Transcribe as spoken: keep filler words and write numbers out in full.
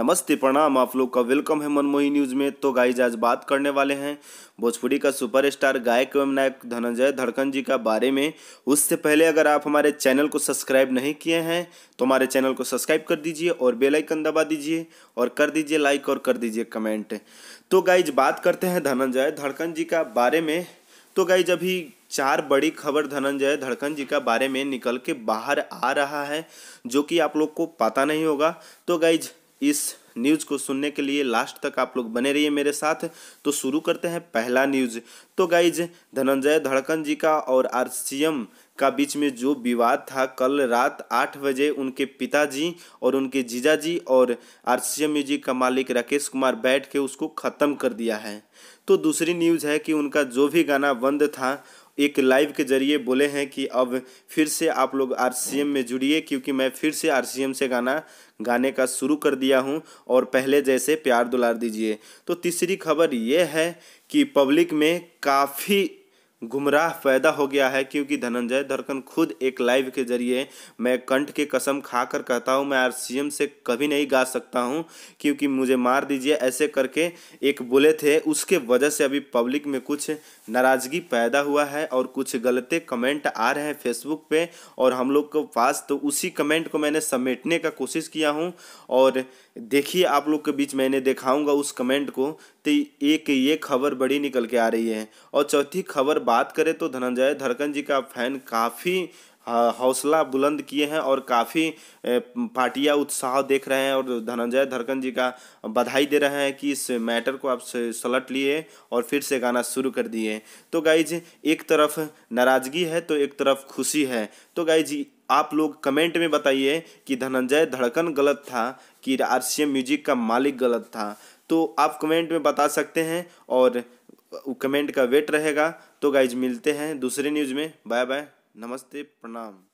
नमस्ते प्रणाम, आप लोग का वेलकम है मनमोही न्यूज़ में। तो गाइज आज बात करने वाले हैं भोजपुरी का सुपरस्टार गायक एवं नायक धनंजय धड़कन जी का बारे में। उससे पहले अगर आप हमारे चैनल को सब्सक्राइब नहीं किए हैं तो हमारे चैनल को सब्सक्राइब कर दीजिए और बेल आइकन दबा दीजिए और कर दीजिए लाइक और कर दीजिए कमेंट। तो गाइज बात करते हैं धनंजय धड़कन जी का बारे में। तो गाइज अभी चार बड़ी खबर धनंजय धड़कन जी का बारे में निकल के बाहर आ रहा है जो कि आप लोग को पता नहीं होगा। तो गाइज इस न्यूज़ को सुनने के लिए लास्ट तक आप लोग बने रहिए मेरे साथ। तो शुरू करते हैं पहला न्यूज़। तो गाइज धनंजय धड़कन जी का और आरसीएम का बीच में जो विवाद था, कल रात आठ बजे उनके पिताजी और उनके जीजाजी और आरसीएम म्यूजिक का मालिक राकेश कुमार बैठ के उसको ख़त्म कर दिया है। तो दूसरी न्यूज़ है कि उनका जो भी गाना बंद था, एक लाइव के जरिए बोले हैं कि अब फिर से आप लोग आरसीएम में जुड़िए क्योंकि मैं फिर से आरसीएम से गाना गाने का शुरू कर दिया हूं और पहले जैसे प्यार दुलार दीजिए। तो तीसरी खबर ये है कि पब्लिक में काफ़ी गुमराह पैदा हो गया है क्योंकि धनंजय धड़कन खुद एक लाइव के जरिए मैं कंठ की कसम खाकर कहता हूं मैं आरसीएम से कभी नहीं गा सकता हूं क्योंकि मुझे मार दीजिए ऐसे करके एक बोले थे। उसके वजह से अभी पब्लिक में कुछ नाराज़गी पैदा हुआ है और कुछ गलते कमेंट आ रहे हैं फेसबुक पे और हम लोग के पास। तो उसी कमेंट को मैंने समेटने का कोशिश किया हूं और देखिए आप लोग के बीच मैंने दिखाऊंगा उस कमेंट को। तो एक ये खबर बड़ी निकल के आ रही है। और चौथी खबर बात करें तो धनंजय धड़कन जी का फैन काफ़ी हौसला बुलंद किए हैं और काफ़ी पार्टियां उत्साह देख रहे हैं और धनंजय धड़कन जी का बधाई दे रहे हैं कि इस मैटर को आप सलट लिए और फिर से गाना शुरू कर दिए। तो गाइज एक तरफ नाराज़गी है तो एक तरफ खुशी है। तो गाइज आप लोग कमेंट में बताइए कि धनंजय धड़कन गलत था कि आरसीएम म्यूजिक का मालिक गलत था। तो आप कमेंट में बता सकते हैं और कमेंट का वेट रहेगा। तो गाइज मिलते हैं दूसरे न्यूज़ में। बाय बाय, नमस्ते, प्रणाम।